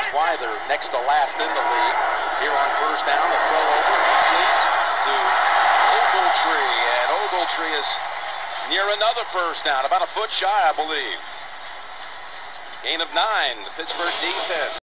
That's why they're next to last in the league. Here on first down, the throw over complete to Ogletree, and Ogletree is near another first down, about a foot shy, I believe. Gain of 9, the Pittsburgh defense.